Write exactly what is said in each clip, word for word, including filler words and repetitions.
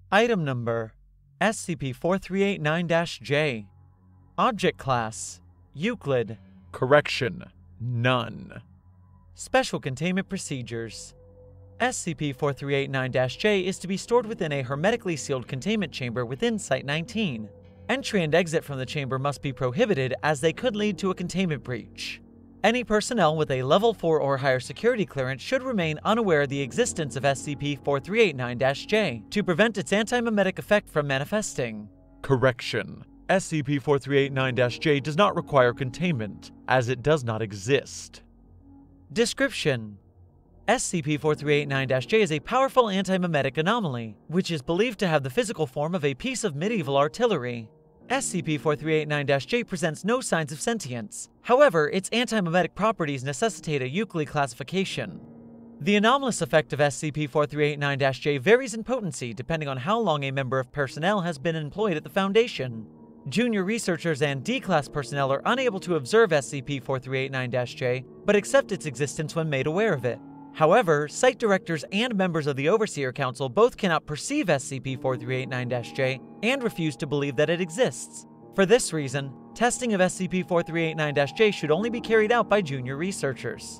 Item Number S C P forty-three eighty-nine dash J. Object Class Euclid. Correction: none. Special Containment Procedures. S C P forty-three eighty-nine dash J is to be stored within a hermetically sealed containment chamber within Site nineteen. Entry and exit from the chamber must be prohibited as they could lead to a containment breach. Any personnel with a Level four or higher security clearance should remain unaware of the existence of S C P forty-three eighty-nine dash J to prevent its anti-memetic effect from manifesting. Correction: S C P forty-three eighty-nine dash J does not require containment, as it does not exist. Description: S C P forty-three eighty-nine dash J is a powerful anti-memetic anomaly, which is believed to have the physical form of a piece of medieval artillery. S C P forty-three eighty-nine dash J presents no signs of sentience. However, its anti-memetic properties necessitate a Euclid classification. The anomalous effect of S C P forty-three eighty-nine dash J varies in potency depending on how long a member of personnel has been employed at the Foundation. Junior researchers and D-Class personnel are unable to observe S C P forty-three eighty-nine dash J, but accept its existence when made aware of it. However, site directors and members of the Overseer Council both cannot perceive S C P forty-three eighty-nine dash J and refuse to believe that it exists. For this reason, testing of S C P forty-three eighty-nine dash J should only be carried out by junior researchers.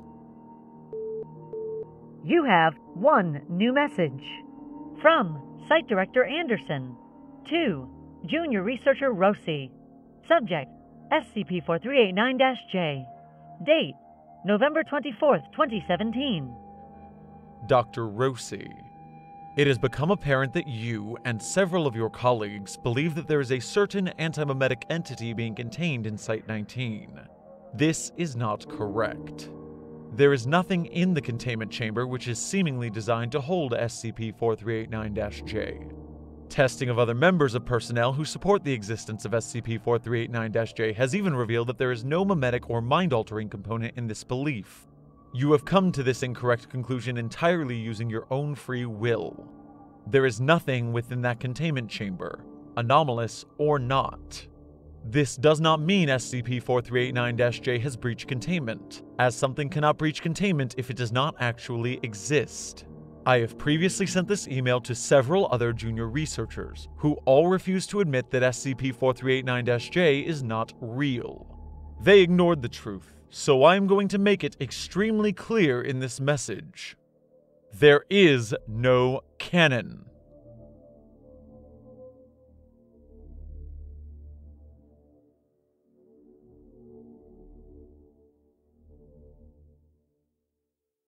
You have one new message. From Site Director Anderson to Junior Researcher Rossi. Subject: S C P forty-three eighty-nine dash J. Date: November twenty-fourth, twenty seventeen. Doctor Rossi, it has become apparent that you and several of your colleagues believe that there is a certain anti-memetic entity being contained in Site nineteen. This is not correct. There is nothing in the containment chamber which is seemingly designed to hold S C P forty-three eighty-nine dash J. Testing of other members of personnel who support the existence of S C P forty-three eighty-nine dash J has even revealed that there is no memetic or mind-altering component in this belief. You have come to this incorrect conclusion entirely using your own free will. There is nothing within that containment chamber, anomalous or not. This does not mean S C P forty-three eighty-nine dash J has breached containment, as something cannot breach containment if it does not actually exist. I have previously sent this email to several other junior researchers, who all refuse to admit that S C P forty-three eighty-nine dash J is not real. They ignored the truth, so I am going to make it extremely clear in this message. There is no canon.